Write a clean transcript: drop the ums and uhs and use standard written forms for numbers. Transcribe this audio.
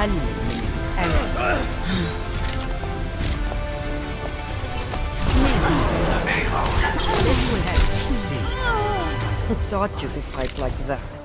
أقل من الألم. Who taught you to fight like that?